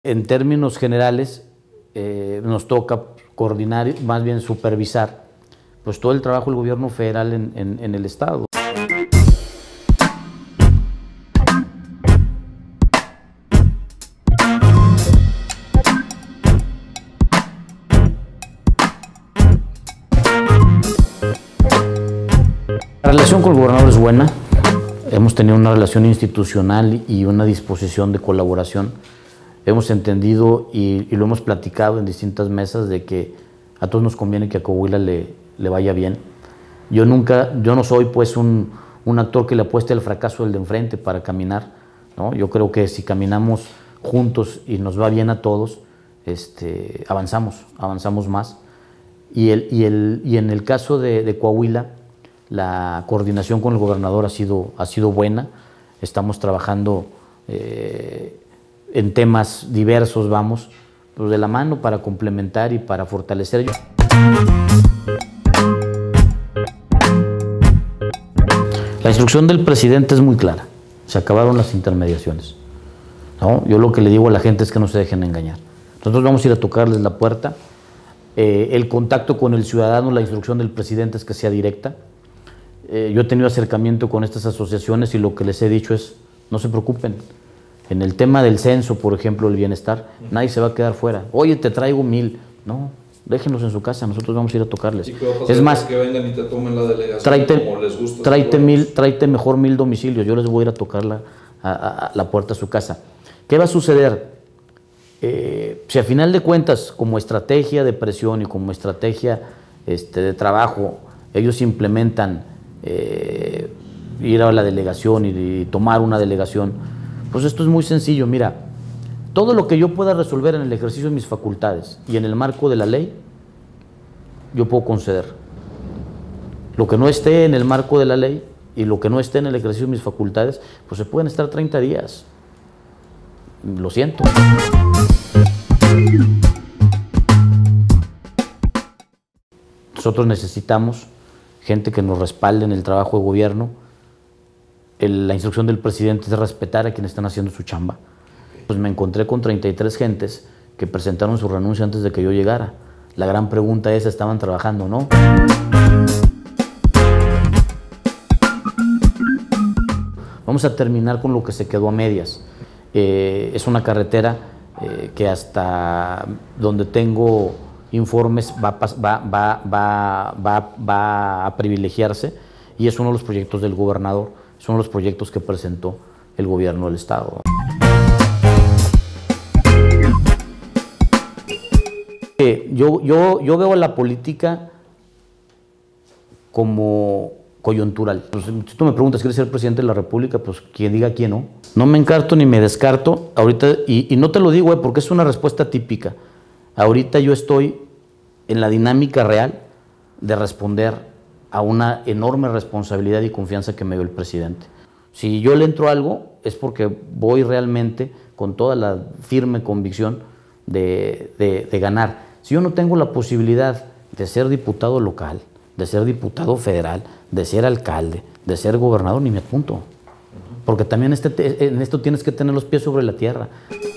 En términos generales, nos toca coordinar, más bien supervisar, pues todo el trabajo del gobierno federal en el estado. La relación con el gobernador es buena. Hemos tenido una relación institucional y una disposición de colaboración. Hemos entendido y lo hemos platicado en distintas mesas de que a todos nos conviene que a Coahuila le vaya bien. Yo no soy pues un actor que le apueste al fracaso del de enfrente para caminar, ¿no? Yo creo que si caminamos juntos y nos va bien a todos, avanzamos más. Y en el caso de Coahuila, la coordinación con el gobernador ha sido buena. Estamos trabajando en temas diversos, pues de la mano para complementar y para fortalecer. La instrucción del presidente es muy clara. Se acabaron las intermediaciones, ¿no? Yo lo que le digo a la gente es que no se dejen engañar. Nosotros vamos a ir a tocarles la puerta. El contacto con el ciudadano, la instrucción del presidente es que sea directa. Yo he tenido acercamiento con estas asociaciones y lo que les he dicho es, no se preocupen. En el tema del censo, por ejemplo, el bienestar, nadie se va a quedar fuera. Oye, te traigo 1000. No, déjenlos en su casa, nosotros vamos a ir a tocarles. Es más, que vengan y te tomen la delegación como les gusta. Tráete mejor 1000 domicilios, yo les voy a ir a tocar la puerta a su casa. ¿Qué va a suceder? Si a final de cuentas, como estrategia de presión y como estrategia de trabajo, ellos implementan ir a la delegación y tomar una delegación, pues esto es muy sencillo. Mira, todo lo que yo pueda resolver en el ejercicio de mis facultades y en el marco de la ley, yo puedo conceder. Lo que no esté en el marco de la ley y lo que no esté en el ejercicio de mis facultades, pues se pueden estar 30 días. Lo siento. Nosotros necesitamos gente que nos respalde en el trabajo de gobierno. La instrucción del presidente es respetar a quienes están haciendo su chamba. Pues me encontré con 33 gentes que presentaron su renuncia antes de que yo llegara. La gran pregunta es, ¿estaban trabajando o no? Vamos a terminar con lo que se quedó a medias. Es una carretera que hasta donde tengo informes va a privilegiarse, y es uno de los proyectos del gobernador, es uno de los proyectos que presentó el gobierno del estado. Yo veo a la política como coyuntural. Pues, si tú me preguntas, ¿quieres ser presidente de la República? Pues quien diga quién no. No me encarto ni me descarto ahorita, y no te lo digo porque es una respuesta típica. Ahorita yo estoy en la dinámica real de responder a una enorme responsabilidad y confianza que me dio el presidente. Si yo le entro a algo es porque voy realmente con toda la firme convicción de ganar. Si yo no tengo la posibilidad de ser diputado local, de ser diputado federal, de ser alcalde, de ser gobernador, ni me apunto. Porque también en esto tienes que tener los pies sobre la tierra.